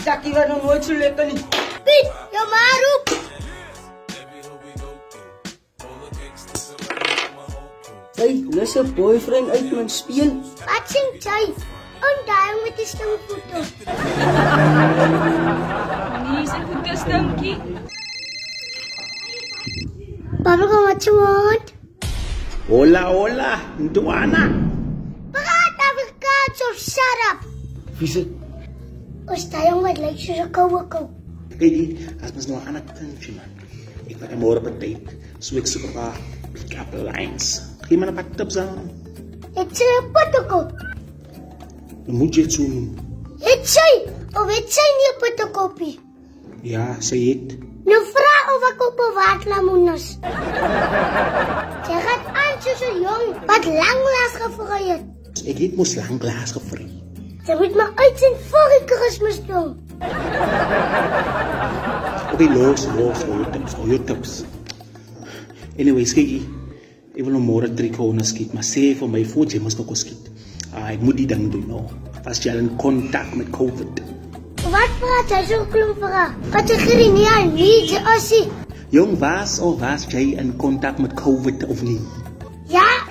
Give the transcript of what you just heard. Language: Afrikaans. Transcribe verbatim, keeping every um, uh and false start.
takkie wat nog nooit so lekker nie. Piet, jou ma roep. Hey, lus 'n boyfriend uit mijn speel. Wat sing jy? Onthou met die stinkfoto. Nee, sy voete stinkie. Bubblegum, what you want? Hola, hola, Ntuana. Praat Afrikaans of shut up. Wie is het? Ons tayong wat lyk soos 'n koue kou. Hey, as mens nou aan 'n kindje, man. Ik ben morgen op date, so ik zoek een paar pick-up lines. Geef me een paar tips aan. Het sy 'n pottekop? Dan moet je het zo noemen. Het sy, of het sy nie 'n pottekopie? Ja, ze het. Nou vra of ek op 'n waterlemoen is. Sy gaan aan soos 'n jong wat lanklaas gevry het. Ik het moest lang glas gevry. Sy moet maar uitsien voor die Kersfees doen. Oké, los, los, hou je tips, hou je tips. Anyways, kijk, ik wil nog morgen drie konen schiet, maar sê voor mij voor je moest ook schiet. Ah, ik moet die ding doen nou. Als je al in contact met COVID. Wat praat jy so klomp vir haar? Wat sy gee nie aan nie, sy assie. Jong, was of was jij in contact met COVID of niet? Ja